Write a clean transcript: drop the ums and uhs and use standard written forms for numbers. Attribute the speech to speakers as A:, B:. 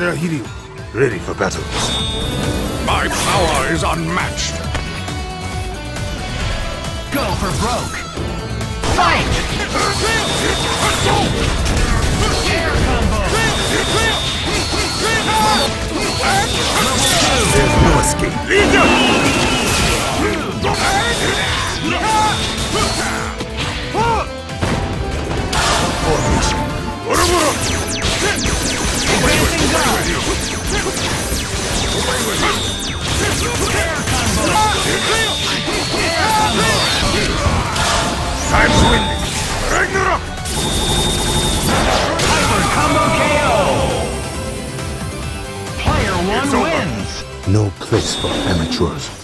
A: Tyler Hiryu, ready for battle.
B: My power is unmatched.
C: Go for broke. Fight! Air combo!
A: There's no escape. Formation.
C: Advancing guard! Air combo! Air combo!
A: Time's winding. Ragnarok!
C: Hyper combo KO! Player 1 wins!
A: No place for amateurs.